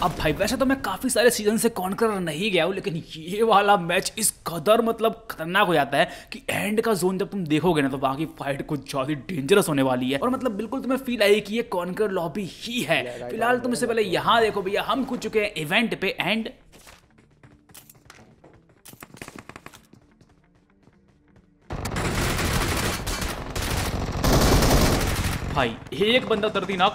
अब भाई वैसे तो मैं काफी सारे सीजन से कॉन्करर नहीं गया हूँ, लेकिन ये वाला मैच इस कदर मतलब खतरनाक हो जाता है कि एंड का जोन जब तुम देखोगे ना तो वहां की फाइट कुछ ज्यादा डेंजरस होने वाली है। और मतलब बिल्कुल तुम्हें फील आई कि ये कॉन्करर लॉबी ही है। फिलहाल तुम इससे पहले यहाँ देखो भैया, हम कूद चुके हैं इवेंट पे एंड भाई एक बंदा उतरती ना।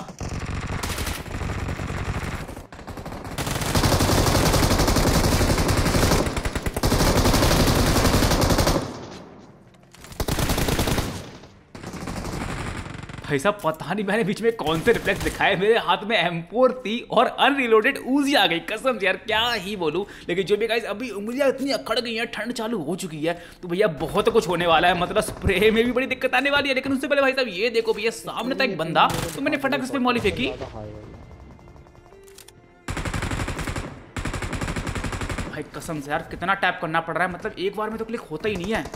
भाई साहब पता नहीं मैंने बीच में कौन से रिफ्लेक्स दिखाए, मेरे हाथ में M4 थी और अनरिलोडेड उजी आ गई। कसम से यार क्या ही बोलूं, लेकिन जो भी गाइस अभी उंगलियां इतनी अकड़ गई हैं, ठंड चालू हो चुकी है, तो भैया बहुत कुछ होने वाला है। मतलब स्प्रे में भी बड़ी दिक्कत आने वाली है। लेकिन उससे पहले भाई साहब ये देखो भैया, सामने था एक बंदा, तो मैंने फटाक उस पे मौली फेंकी। भाई कसम से यार कितना टैप करना पड़ रहा है, मतलब एक बार में तो क्लिक होता ही नहीं है।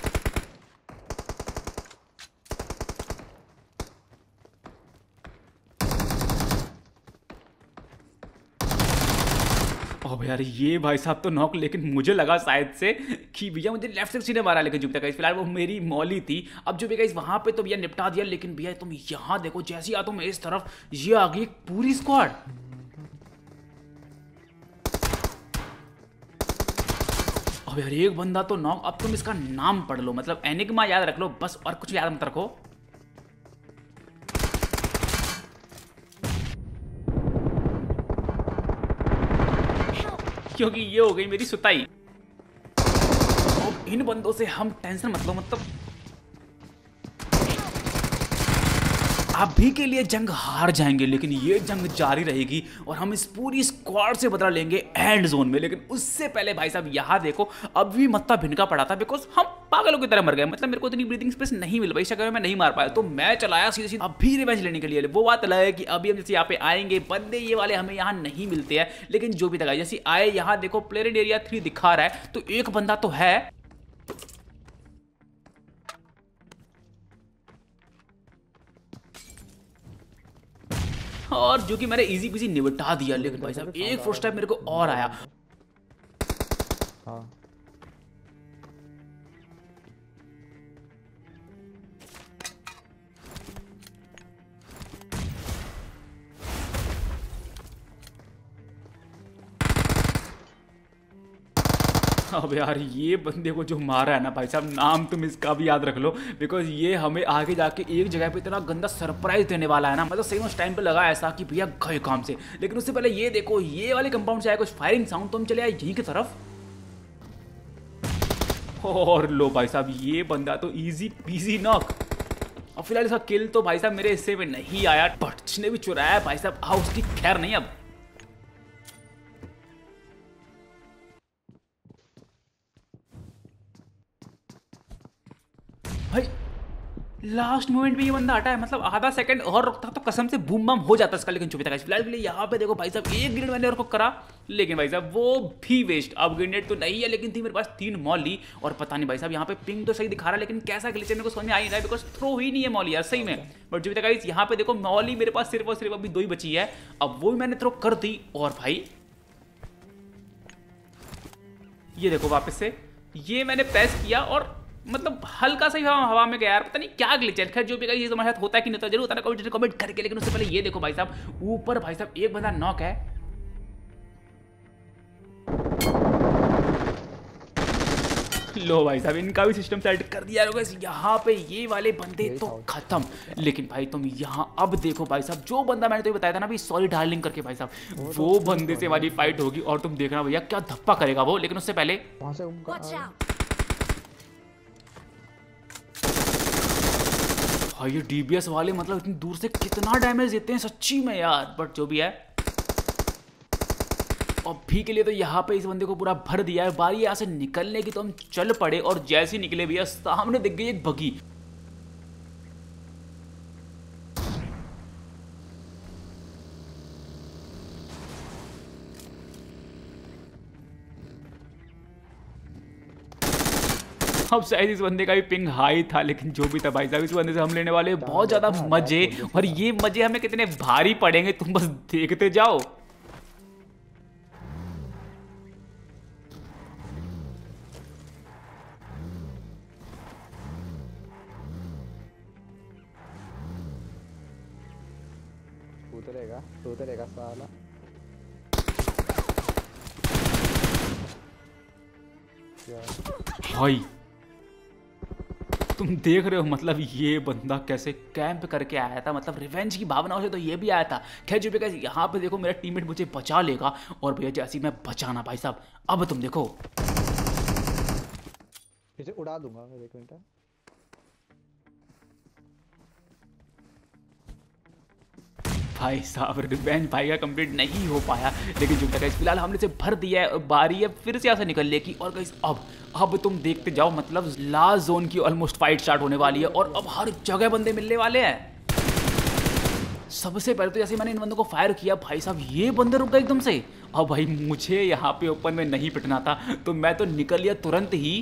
अब यार ये भाई साहब तो नॉक, लेकिन मुझे लगा शायद से कि भैया मुझे लेफ्ट से सीधे मारा, लेकिन जुबता गाइस फिलहाल वो मेरी मौली थी। अब जो भी गाइस वहां पे तो भैया निपटा दिया, लेकिन भैया तुम यहाँ देखो, जैसी आ तुम इस तरफ ये आ गई पूरी स्क्वाड। अब यार एक बंदा तो नॉक। अब तुम इसका नाम पढ़ लो, मतलब एनिग्मा याद रख लो बस, और कुछ याद मत रखो। क्योंकि ये हो गई मेरी सुताई। अब इन बंदों से हम टेंशन मत लो, मतलब अभी के लिए जंग हार जाएंगे, लेकिन ये जंग जारी रहेगी और हम इस पूरी स्क्वाड से बदला लेंगे एंड जोन में। लेकिन उससे पहले भाई साहब यहाँ देखो, अभी मत्ता भिनका पड़ा था बिकॉज हम पागलों की तरह मर गए। मतलब मेरे को इतनी ब्रीथिंग स्पेस नहीं मिल पाई, इस चक्कर में मैं नहीं मार पाया, तो मैं चलाया सीधे सीधे अभी रिवेंज लेने के लिए। वो बात अलग है कि अभी हम जैसे यहाँ पे आएंगे, बंदे ये वाले हमें यहाँ नहीं मिलते हैं, लेकिन जो भी था जैसे आए यहाँ देखो प्लेयर एरिया 3 दिखा रहा है, तो एक बंदा तो है। और जो कि मैंने इजी पीजी निपटा दिया, लेकिन भाई साहब एक फुट स्टेप मेरे को और आया। हाँ। अब यार ये बंदे को जो मारा है ना भाई साहब, नाम तुम इसका भी याद रख लो, बिकॉज ये हमें आगे जाके एक जगह पे इतना गंदा सरप्राइज देने वाला है ना। मतलब सही में उस टाइम पे लगा ऐसा कि भैया गए काम से। लेकिन उससे पहले ये देखो, ये वाले कंपाउंड से आया कुछ फायरिंग साउंड, तो हम चले आए यहीं की तरफ। और लो भाई साहब ये बंदा तो इजी पीजी नॉक। और फिलहाल इसका किल तो भाई साहब मेरे हिस्से में नहीं आया, बट जिसने भी चुराया भाई साहब हाउस की खैर नहीं। अब भाई लास्ट मोमेंट में ये बंदा हटा है, मतलब आधा सेकंड और रुकता तो कसम से बूम बम हो जाता इसका, लेकिन चुप था। फिलहाल के लिए यहाँ पे देखो भाई साहब एक ग्रेनेड मैंने और को करा, लेकिन भाई साहब वो भी वेस्ट। अब ग्रेनेड तो नहीं है, लेकिन थी मेरे पास 3 मौली। और पता नहीं भाई साहब यहाँ पे पिंग तो सही दिखा रहा है, लेकिन कैसा ग्लिच है मेरे को समझ में आ ही रहा है, बिकॉज थ्रो ही नहीं है मौली यार सही में। बट जो भी यहाँ पे देखो मौली मेरे पास सिर्फ और सिर्फ अभी 2 ही बची है। अब वो भी मैंने थ्रो कर दी, और भाई ये देखो वापस से ये मैंने प्रेस किया और मतलब हल्का सा हवा में गया यार, पता नहीं क्या ग्लिच है। खैर जो भी ये तुम्हारे साथ होता है कि नहीं होता जरूर होता है, कमेंट करके। लेकिन उससे पहले ये देखो भाई साहब ऊपर भाई साहब एक बंदा नॉक है। लो भाई साहब इनका भी सिस्टम सेट कर दिया होगा यहाँ पे, ये वाले बंदे तो खत्म। लेकिन भाई तुम यहाँ अब देखो भाई साहब, जो बंदा मैंने तुम्हें बताया था ना भाई सॉरी डार्लिंग करके, भाई साहब वो बंदे से वाली फाइट होगी और तुम देखना भैया क्या धप्पा करेगा वो। लेकिन उससे पहले भाई ये डीबीएस वाले मतलब इतनी दूर से कितना डैमेज देते हैं सच्ची में यार। बट जो भी है अभी के लिए तो यहाँ पे इस बंदे को पूरा भर दिया है। बारी यहाँ से निकलने की तो हम चल पड़े, और जैसे ही निकले भैया सामने दिख गई एक बगी। अब शायद इस बंदे का भी पिंग हाई था, लेकिन जो भी था भाई साहब इस बंदे से हम लेने वाले बहुत ज्यादा मजे। और ये मजे हमें कितने भारी पड़ेंगे तुम बस देखते जाओ। उतरेगा साला। भाई तुम देख रहे हो मतलब ये बंदा कैसे कैंप करके आया था, मतलब रिवेंज की भावनाओं से तो ये भी आया था। खैर जो भी कैसे यहाँ पे देखो मेरा टीममेट मुझे बचा लेगा, और भैया जैसे ही मैं बचाना भाई साहब, अब तुम देखो इसे उड़ा दूंगा मैं, 1 मिनट। भाई साहब रिवेंज भाई का कंप्लीट नहीं हो पाया, लेकिन जो गाइस फिलहाल हमने से भर दिया है, बारी है फिर से यहाँ से निकलने की। और गाइस अब तुम देखते जाओ, मतलब लास्ट जोन की ऑलमोस्ट फाइट स्टार्ट होने वाली है, और अब हर जगह बंदे मिलने वाले हैं। सबसे पहले तो जैसे मैंने इन बंदों को फायर किया भाई साहब, ये बंदे रुक गए एकदम से। अब भाई मुझे यहाँ पे ओपन में नहीं पिटना था, तो मैं तो निकल लिया तुरंत ही।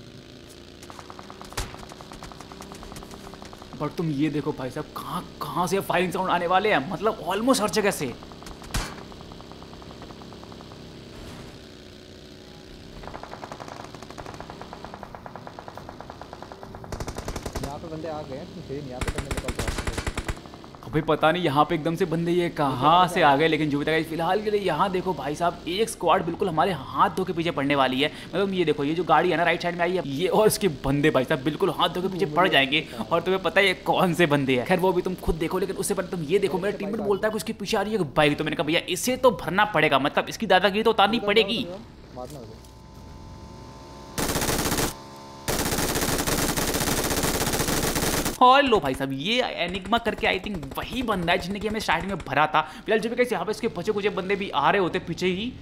पर तुम ये देखो भाई साहब कहाँ से फायरिंग साउंड आने वाले हैं, मतलब ऑलमोस्ट हर जगह से। यहाँ पे बंदे आ गए हैं, फिर यहाँ पे बंदे निकल रहे हैं। अभी पता नहीं यहाँ पे एकदम से बंदे ये कहाँ से आ गए, लेकिन जो भी तक फिलहाल के लिए यहाँ देखो भाई साहब, एक स्क्वाड बिल्कुल हमारे हाथ धो के पीछे पड़ने वाली है। मतलब ये देखो, ये जो गाड़ी है ना राइट साइड में आई है, ये और इसके बंदे भाई साहब बिल्कुल हाथ धो के पीछे पड़ जाएंगे, और तुम्हें पता है ये कौन से बंदे हैं। खैर वो भी तुम खुद देखो, लेकिन उससे पहले तुम ये देखो, मेरा टीममेट बोलता है कि उसके पीछे आ रही है बाइक, तो मैंने कहा भैया इसे तो भरना पड़ेगा, मतलब इसकी दादागिरी तो उतारनी पड़ेगी। और लो भाई साहब, ये एनिग्मा करके आई थिंक वही बंदा है जिसने कि हमें स्टार्टिंग में भरा था। फिलहाल जो भी कैसे यहाँ पे इसके बचे कुछ बंदे भी आ रहे होते पीछे ही।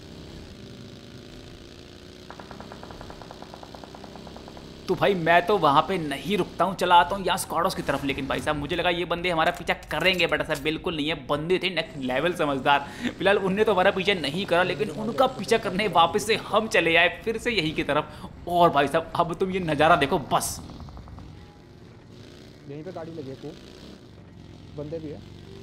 तो भाई मैं तो वहां पे नहीं रुकता हूँ, चला आता हूँ यहाँ स्क्वाडोस की तरफ। लेकिन भाई साहब मुझे लगा ये बंदे हमारा पीछा करेंगे, बट ऐसा बिल्कुल नहीं है। बंदे थे नेक्स्ट लेवल समझदार। फिलहाल उनने तो हमारा पीछा नहीं करा, लेकिन उनका पीछा करने वापस से हम चले आए फिर से यही की तरफ। और भाई साहब अब तुम ये नज़ारा देखो बस, यहीं पे गाड़ी लगी है, खूब बंदे भी है।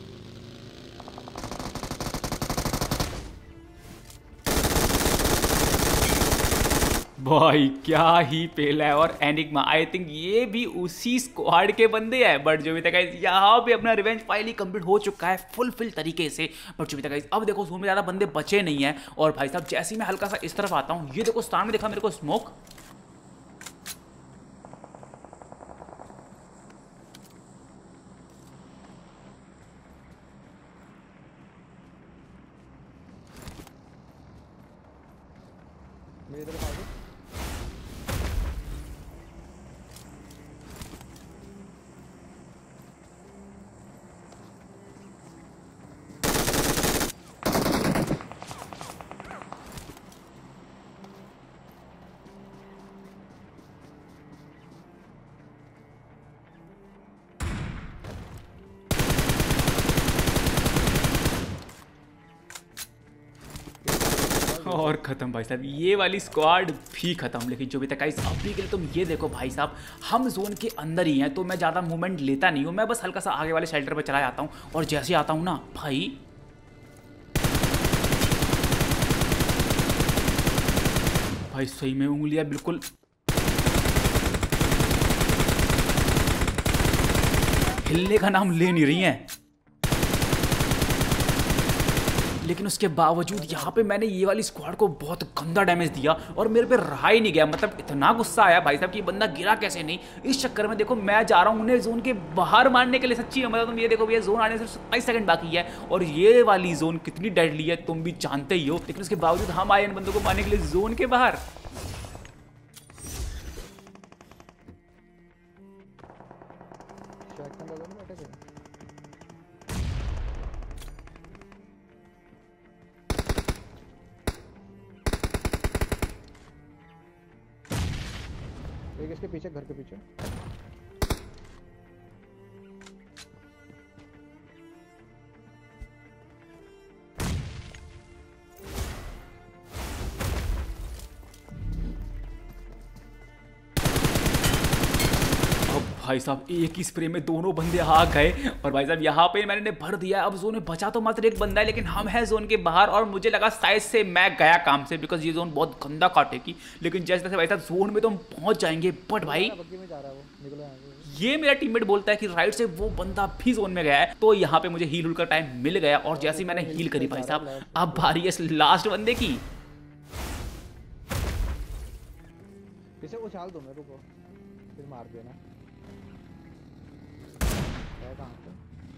भाई क्या ही पेल है। और एनिग्मा आई थिंक ये भी उसी स्क्वाड के बंदे हैं, बट जो भी तक यहाँ पे अपना रिवेंज फाइनली कंप्लीट हो चुका है फुलफिल तरीके से। बट जो भी तक अब देखो जोन में ज़्यादा बंदे बचे नहीं है। और भाई साहब जैसे ही मैं हल्का सा इस तरफ आता हूँ, ये देखो सामने देखा मेरे को स्मोक, मेरी तरफ आ गए। और खत्म भाई साहब, ये वाली स्क्वाड भी खत्म। लेकिन जो भी तक अभी के लिए तुम ये देखो भाई साहब, हम जोन के अंदर ही हैं, तो मैं ज़्यादा मूवमेंट लेता नहीं हूँ। मैं बस हल्का सा आगे वाले शेल्टर पर चला जाता हूँ, और जैसे आता हूँ ना भाई, सही में उंगलियां बिल्कुल हिलने का नाम ले नहीं रही हैं। लेकिन उसके बावजूद यहाँ पे मैंने ये वाली स्क्वाड को बहुत गंदा डैमेज दिया, और मेरे पे रहा ही नहीं गया। मतलब इतना गुस्सा आया भाई साहब कि बंदा गिरा कैसे नहीं। इस चक्कर में देखो मैं जा रहा हूँ उन्हें जोन के बाहर मारने के लिए। सच्ची मतलब तुम ये देखो भैया, जोन आने से 27 सेकंड बाकी है, और ये वाली जोन कितनी डेडली है तुम भी जानते ही हो। लेकिन उसके बावजूद हम आए इन बंदों को मारने के लिए जोन के बाहर। एक इसके पीछे, घर के पीछे। भाई साहब एक ही स्प्रे में दोनों बंदे आ गए, और भाई साहब यहाँ पे मैंने भर दिया। अब जोन में बचा तो मात्र एक बंदा है, लेकिन हम हैं जोन के बाहर, और मुझे लगा शायद से मैं गया काम से, बिकॉज ये जोन बहुत गंदा काटेगी। लेकिन जैसे जैसे भाई साहब जोन में तो हम पहुंच जाएंगे। बट भाई ये मेरा टीममेट बोलता है कि राइट से वो बंदा भी जोन में गया है। तो यहाँ पे मुझे हील हुल का टाइम मिल गया और जैसे ही मैंने हील करी भाई साहब, अब बारी है इस लास्ट बंदे की। पीछे उछाल दो मेरे को, फिर मार देना। है कहाँ पे?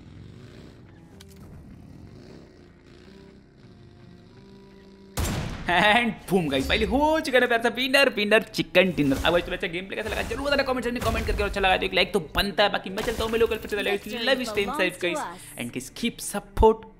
एंड बूम गाइस, फाइनली हो चुका है प्यार सा विनर चिकन डिनर। अब आज अच्छा गेम प्ले कैसा लगा जरूर बताना कमेंट करके, और अच्छा लगा तो एक लाइक तो बनता है। बाकी मैं चलता हूं, मैं लोकल पे चला, love you, stay safe guys and keep support